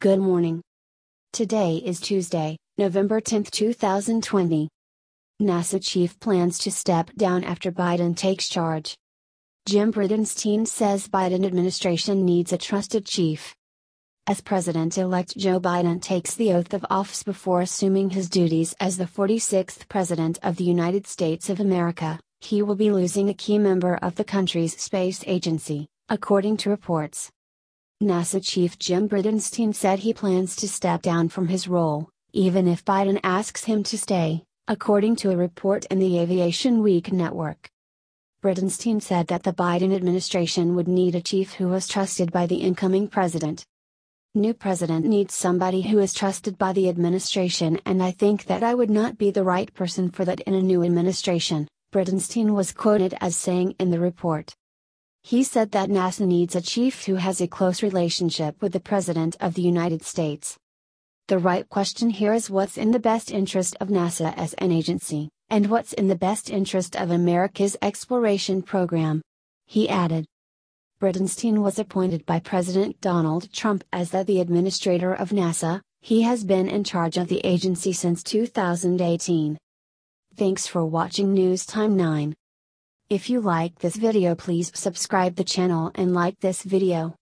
Good morning. Today is Tuesday, November 10, 2020. NASA chief plans to step down after Biden takes charge. Jim Bridenstine says Biden administration needs a trusted chief. As President-elect Joe Biden takes the oath of office before assuming his duties as the 46th President of the United States of America, he will be losing a key member of the country's space agency, according to reports. NASA chief Jim Bridenstine said he plans to step down from his role, even if Biden asks him to stay, according to a report in the Aviation Week network. Bridenstine said that the Biden administration would need a chief who was trusted by the incoming president. New president needs somebody who is trusted by the administration, and I think that I would not be the right person for that in a new administration, Bridenstine was quoted as saying in the report. He said that NASA needs a chief who has a close relationship with the President of the United States. The right question here is what's in the best interest of NASA as an agency, and what's in the best interest of America's exploration program. He added. Bridenstine was appointed by President Donald Trump as the administrator of NASA. He has been in charge of the agency since 2018. Thanks for watching News Time 9. If you like this video, please subscribe the channel and like this video.